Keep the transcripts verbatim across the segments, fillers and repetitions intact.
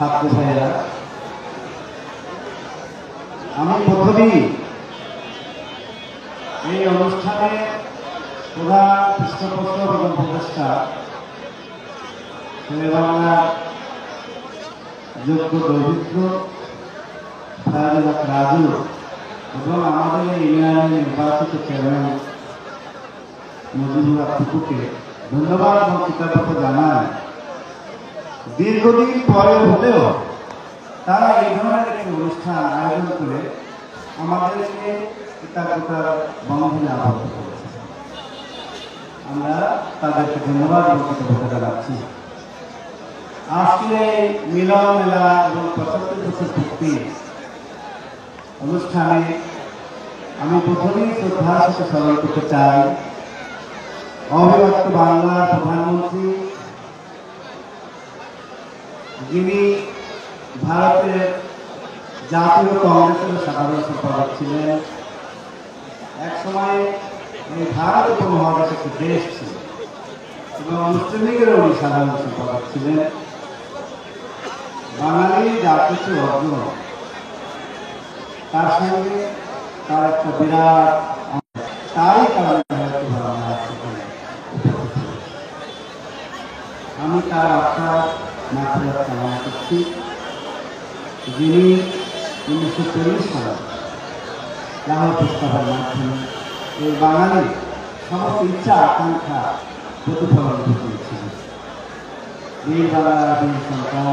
ছাত্র ভাইয়েরা, আমি প্রথমেই এই অনুষ্ঠানে প্রধান পৃষ্ঠপোষক এবং উপদেষ্টা শেরেবাংলার যোগ্য দৌহিত্র রাজু এবং আমাদের এই ইউনিয়নের নির্বাচিত চেয়ারম্যান মজিবুর আপুকে ধন্যবাদ এবং কৃতজ্ঞতা জানাই। দীর্ঘদিন পরে হলেও তারা এই ধরনের একটি অনুষ্ঠান আয়োজন করে আমাদেরকে কৃতজ্ঞতার বন্ধনে আবদ্ধ করেছে। আমরা তাদেরকে ধন্যবাদ এবং কৃতজ্ঞতা জানাচ্ছি। আজকে মিলন মেলা এবং পঁচাত্তর বছর পূর্তি অনুষ্ঠানে আমি প্রথমেই শ্রদ্ধার সাথে স্মরণ করতে চাই অবিভক্ত বাংলার প্রধানমন্ত্রী, যিনি ভারতের জাতীয় কংগ্রেসের সাধারণ সম্পাদক ছিলেন। এক সময় এই ভারত উপমহাদেশ একটি দেশ ছিল এবং মুসলিম লীগেরও উনি সাধারণ সম্পাদক ছিলেন। বাঙালি যা কিছু অর্জন, তার সঙ্গে তার একটা বিরাট তারই কারণে আমি তার আত্মার মাত্রা কামনা করছি, যিনি উনিশশো চল্লিশ সালে লাহোর প্রস্তাবের মাধ্যমে এই বাঙালির সমস্ত ইচ্ছা আকাঙ্ক্ষা প্রতিফলন ঘটিয়েছিলেন। বীর বাংলার বীর সন্তান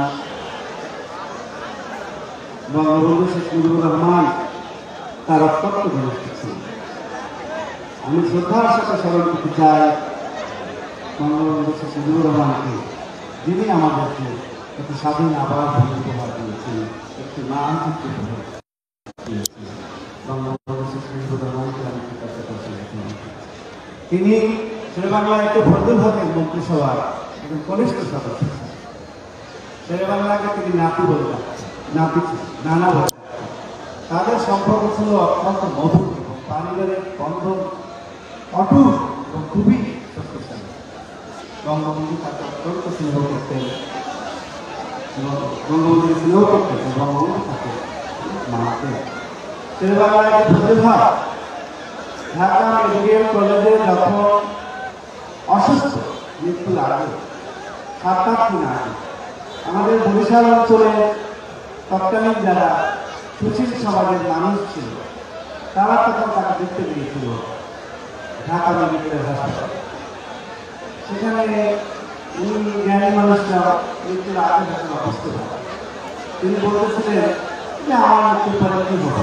বঙ্গবন্ধু শেখ মুজিবুর রহমান তার অত্যন্ত ঘনিষ্ঠ ছিলেন। আমি শ্রদ্ধার সাথে স্মরণ করতে চাই বঙ্গবন্ধু শেখ মুজিবুর রহমানকে, যিনি আমাদেরকে একটি স্বাধীন আবার উপহার দিয়েছিলেন, একটি মানচিত্র দিয়েছিলেন। বঙ্গবন্ধু শেখ মুজিবুর রহমানকে আমি কৃতজ্ঞতা জানাই। তিনি শেরেবাংলার একটি বদল হতেন মন্ত্রিসভার একজন কনিষ্ঠ সদস্য। শেরেবাংলাকে তিনি নাতি বলে ডাকতেন, নাতি নানা বলে ডাকতেন। তাদের সম্পর্ক ছিল অত্যন্ত মধুর, পারিবারিক বন্ধন অটুট এবং খুবই শক্তিশালী। বঙ্গবন্ধু তাকে অত্যন্ত স্নেহ করতেন এবং বঙ্গবন্ধু স্নেহ করতেন এবং বঙ্গবন্ধু তাকে মানতেন। শেরেবাংলার একটি প্রতিভা ঢাকা মেডিকেল কলেজে যখন অসুস্থ, মৃত্যুর আগে সাত আট দিন আগে আমাদের বরিশাল অঞ্চলে তৎকালীন যারা সুশীল সমাজের মানুষ ছিল তারা তখন তাকে দেখতে গিয়েছিল ঢাকা মেডিকেল হাসপাতাল। সেখানে উনি জ্ঞানী মানুষরা মৃত্যুর আগে যখন অসুস্থ হয়, তিনি বলতেছিলেন যে আমার মৃত্যুর পরে কি হবে।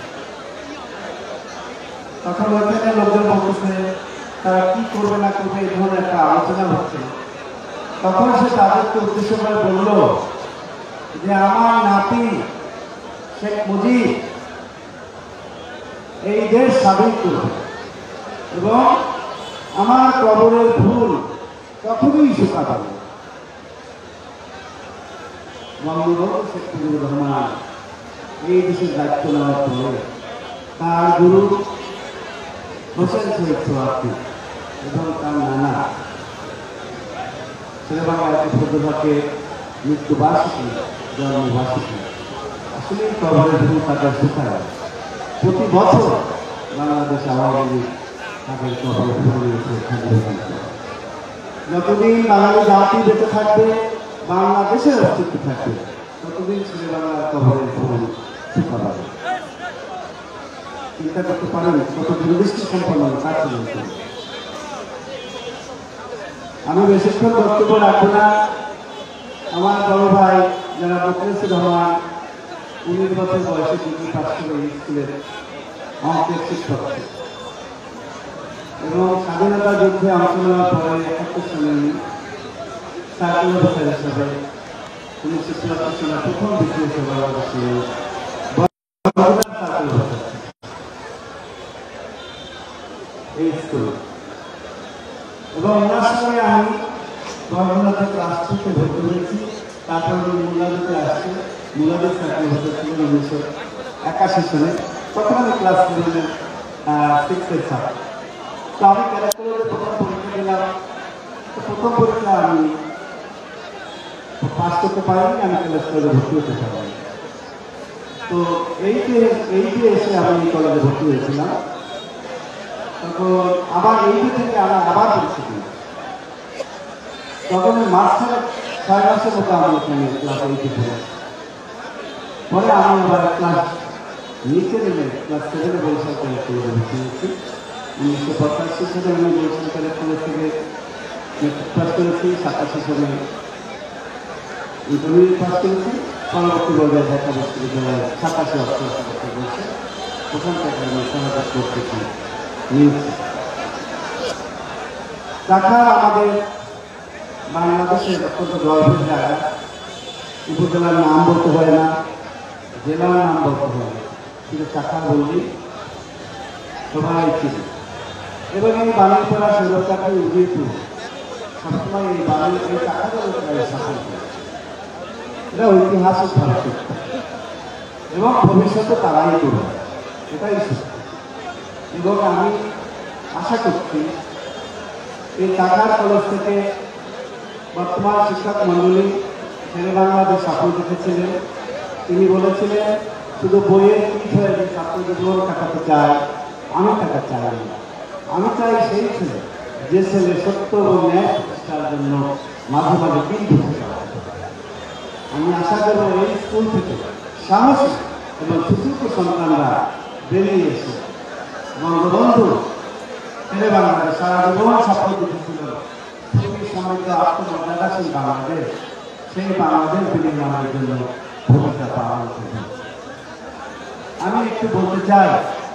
তখন ওইখানে লোকজন বলতেছে তারা কি করবে না করবে এই ধরনের একটা আলোচনা হচ্ছে। তখন সে তাদেরকে উদ্দেশ্য করে বলল যে আমার নাতি শেখ মুজিব এই দেশ স্বাধীন করবে এবং আমার কবরের ভুল কখনোই শুকাবে না। বঙ্গবন্ধু শেখ মুজিবুর রহমান এই দেশের দায়িত্ব নেওয়ার পরে তার গুরু হোসেন শহীদ সোহার্দি এবং তার নানা শেরেবাংলার একটি প্রতিভাকে মৃত্যুবার্ষিকী জন্মবার্ষিকী আসলে কবরের ভুল তাদের শুকায়। প্রতি বছর বাংলাদেশ আওয়ামী লীগ তাদের কবরের ভুল যতদিন বাঙালি জাতি বেঁচে থাকবে, বাংলাদেশের অস্তিত্ব থাকবে, ততদিন শেরেবাংলার কবরের ভুল শুকাবে। চিন্তা করতে পারেন কত দূরদৃষ্টি সম্পন্ন কাজ চলছে। আমি বেশিক্ষণ বক্তব্য রাখবো না। আমার বড় ভাই যারা মোখলেসুর রহমান উনিশ বছর বয়সে ডিগ্রি পাস করে স্কুলের অঙ্কের শিক্ষক এবং স্বাধীনতা যুদ্ধে অংশ নেওয়ার পরে একাত্তর সালে সার্কেল অফিসার হিসাবে উনিশশো চুয়াত্তর সালে প্রথম দ্বিতীয় সভাপতি ছিলেন এই স্কুল। এবং ওনার সঙ্গে আমি গভর্নর ক্লাস টুতে ভর্তি হয়েছি। তারপর উনি মুলাদিতে আসছে, মুলাদি সার্কেল অফিসার ছিলেন উনিশশো একাশি সালে। তখন আমি ক্লাস সেভেনের সিক্সের ছাত্র। তো আমি ক্যারেক্টারে প্রথম পরীক্ষা দিলাম। তো প্রথম পরীক্ষা আমি পাস করতে পারিনি, আমি কলেজ কলেজে ভর্তি হতে পারিনি। তো এইটে এইটে এসে আমি এই কলেজে ভর্তি হয়েছিলাম। তখন আবার এইটে থেকে আমি আবার পরিস্থিতি, তখন মাঝখানে ছয় মাসের মতো আমি এখানে ক্লাস এইটে পড়েছি। পরে আমি আবার ক্লাস নিচে নেমে ক্লাস সেভেনে বরিশাল কলেজ থেকে ভর্তি হয়েছি। উনিশশো পঁচাশি সালে আমি বরিশাল কলেজ কলেজ থেকে মেট্রিক পাস করেছি, সাতাশি সালে ইন্টারমিডিয়েট পাস করেছি। পরবর্তী পর্যায়ে ঢাকা বিশ্ববিদ্যালয়ে সাতাশি অষ্টআশি বছর বলছে, ওখান থেকে আমি সহায়তা করতেছি নিয়েছি। ঢাকা আমাদের বাংলাদেশের অত্যন্ত গর্বের জায়গা। উপজেলার নাম বলতে হয় না, জেলার নাম বলতে হয় না, কিন্তু ঢাকা বললি সবাই ছিল। এবং এই বাঙালিপাড়া সৈরকাকে উদয়পুর সবসময় এই বাঙালি এই টাকাটা শাসন করে, এটা ঐতিহাসিক ভারত এবং ভবিষ্যতে তারাই করবে, এটাই সত্য। এবং আমি আশা করছি এই টাকার কলেজ থেকে বর্তমান শিক্ষক মণ্ডলী শেরে বাংলাদেশ স্বপ্ন দেখেছিলেন। তিনি বলেছিলেন শুধু বইয়ের পিঠ হয়ে যে ছাত্র জীবন কাটাতে চায়, আমি টাকা চাই না। আমি চাই সেই ছেলে যে ছেলে সত্য ও ন্যায় প্রতিষ্ঠার জন্য মাঝে মাঝে কিন্তু আমি আশা করব এই স্কুল থেকে সাহসী এবং সুযোগ্য সন্তানরা বেরিয়ে এসে বঙ্গবন্ধু শেরে বাংলাদেশ সারা জীবন স্বপ্ন দেখেছিল সমৃদ্ধ আত্মমর্যাদাশীল বাংলাদেশ, সেই বাংলাদেশ বিনির্মাণের জন্য ভূমিকা পালন করবে। আমি একটু বলতে চাই,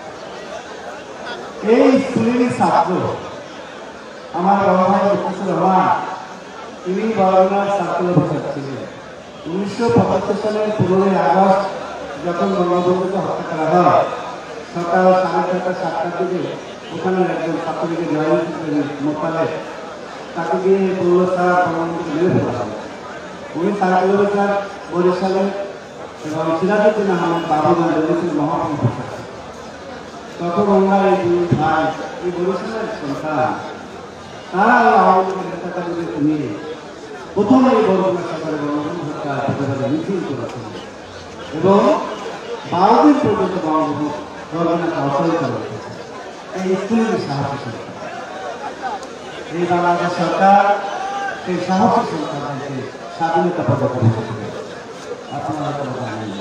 এই স্কুলেরই ছাত্র আমার বড় ভাই মুখলিসুর রহমান, তিনি বরগুনার সার্কেল অফিসার ছিলেন। উনিশশো পঁচাত্তর সালের পনেরোই আগস্ট যখন বঙ্গবন্ধুকে হত্যা করা হয়, সকাল সাড়ে ছটা সাতটার দিকে ওখানে একজন ছাত্রীকে জয়েন মোকালে তাকে গিয়ে পনেরো সাল বঙ্গবন্ধুকে মেরে ফেলা হয়। উনি সার্কেল অফিসার বরিশালে এবং সিরাজউদ্দিন আহমেদ বাবুগঞ্জ বরিশাল মহাপ্রভু। তখন ওনারা এই দুই ভাই এই বরিশালের সন্তান, তারা এই আওয়ামী লীগের নেতাকর্মীদেরকে নিয়ে প্রথমে এই বরগুনা সরকারে বঙ্গবন্ধু হত্যার প্রতিবাদে মিছিল করেছিল এবং বারো দিন পর্যন্ত বঙ্গবন্ধু বরগুনাকে অচল করে রেখেছে। এই স্কুলের সাহসী সরকার, এই বাংলাদেশ সরকার সেই সাহসী সরকারকে স্বাধীনতা পদক দিয়েছিল। আপনারা তো জানেন।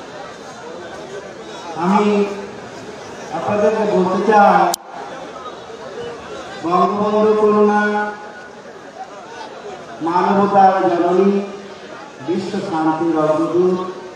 আমি আপনাদেরকে বলতে চাই, বঙ্গবন্ধু করুণা মানবতার জননী, বিশ্ব শান্তির অগ্রদূত,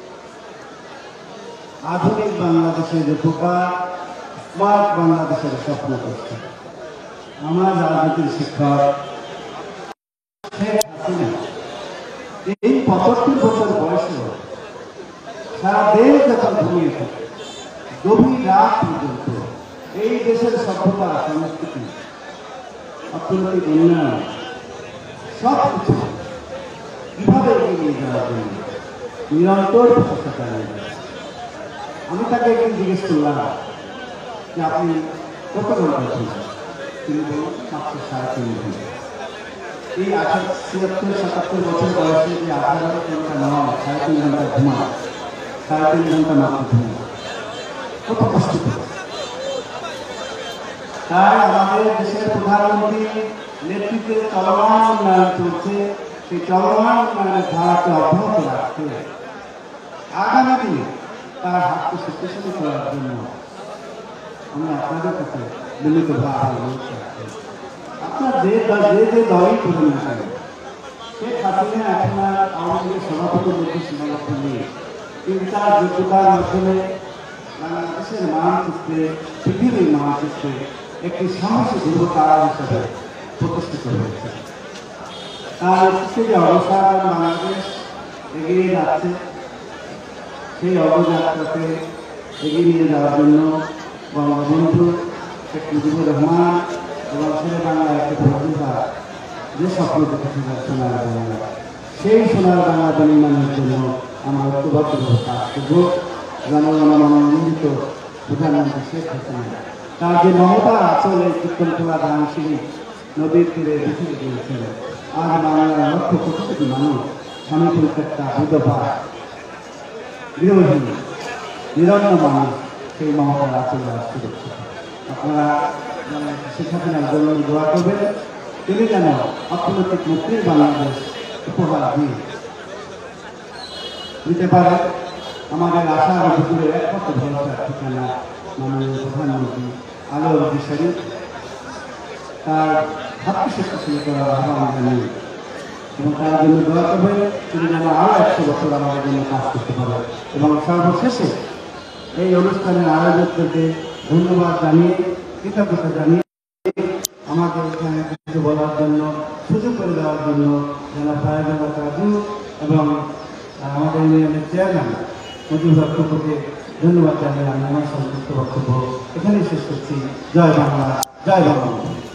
আধুনিক বাংলাদেশের রূপকার, স্মার্ট বাংলাদেশের স্বপ্ন করছে আমার রাজনীতির শিক্ষক শেখ হাসিনা। এই পঁচাত্তর বছর বয়সে সারা দেশ যখন ঘুমিয়ে থাকে, গভীর রাত পর্যন্ত এই দেশের সভ্যতা, সংস্কৃতি, অর্থনৈতিক উন্নয়ন সব কিছু কিভাবে এগিয়ে নিয়ে যাওয়ার জন্য নিরন্তর প্রচেষ্টা চালিয়ে যাচ্ছে। আমি তাকে একদিন জিজ্ঞেস করলাম যে আপনি কত ঘন্টা ঘুমান? তিনি বলুন মাত্র সাড়ে তিন ঘন্টা। এই আঠারো ছিয়াত্তর সাতাত্তর বছর বয়সে যে আঠারো ঘন্টা নয়, সাড়ে তিন ঘন্টা ঘুমান, সাড়ে তিন ঘন্টা মাত্র ঘুমান, কত কষ্ট করে। তাই আমাদের দেশের প্রধানমন্ত্রী নেতৃত্বে চলমান উন্নয়ন চলছে, সেই চলমান উন্নয়নের ধারাকে অব্যাহত রাখতে আগামী দিনে তার হাতকে শক্তিশালী করার জন্য আমি আপনাদের কাছে মিলিতভাবে বলতে চাই, আপনার যে যে যে দলই করুন না কেন, শেখ হাসিনা এখন আর আওয়ামী লীগের সভাপতির মধ্যে সীমাবদ্ধ নেই, কিন্তু তার যোগ্যতার মাধ্যমে বাংলাদেশের মানচিত্রে, পৃথিবীর মানচিত্রে একটি সাহসী ধ্রুবতারা হিসেবে প্রতিষ্ঠিত হয়েছে। তার নেতৃত্বে যে অবসান বাংলাদেশ এগিয়ে যাচ্ছে, সেই অবযাত্রাকে এগিয়ে নিয়ে যাওয়ার জন্য বঙ্গবন্ধু শেখ মুজিবুর রহমান এবং শেরে বাংলা একটি প্রতিভা যে স্বপ্ন দেখেছিলেন সোনার বাংলা, সেই সোনার বাংলা বিনির্মাণের জন্য আমরা ঐক্যবদ্ধভাবে কাজ করব। জনগণ মনোনীত প্রধানমন্ত্রী শেখ হাসিনা তার যে মমতা আচলে চিত্তনখোলা ধানসিঁড়ি নদীর তীরে পৃথিবী দিয়েছেন, আজ বাংলার লক্ষ কোটি কোটি মানুষ স্বামী পরিত্যক্তা বিধবা গৃহহীন নিরন্ন মানুষ সেই মমতার আচরণ আসতে দেখছে। আপনারা শেখ হাসিনার জন্য দোয়া করবেন, তিনি যেন অর্থনৈতিক মুক্তির বাংলাদেশ উপহার দিয়ে দিতে পারে। আমাদের আশা ও হুজুরের একমাত্র ভরসার ঠিকানা মাননীয় প্রধানমন্ত্রী আলোর দিশারি, তার ভাবকে শক্তিশালী করার আহ্বান জানিয়ে এবং তার জন্য দোয়া করবেন, তিনি যেন আরও একশো বছর আমাদের জন্য কাজ করতে পারে। এবং সর্বশেষে এই অনুষ্ঠানের আয়োজকদেরকে ধন্যবাদ জানিয়ে কৃতজ্ঞতা জানিয়ে আমাদের এখানে কিছু বলার জন্য সুযোগ করে দেওয়ার জন্য যারা ফায়ার কাজু এবং আমাদের ইউনিয়নের চেয়ারম্যান মজিবুর রহমানকে ধন্যবাদ জানিয়ে আমি আমার সংক্ষিপ্ত বক্তব্য এখানেই শেষ করছি। জয় বাংলা, জয় বাংলা।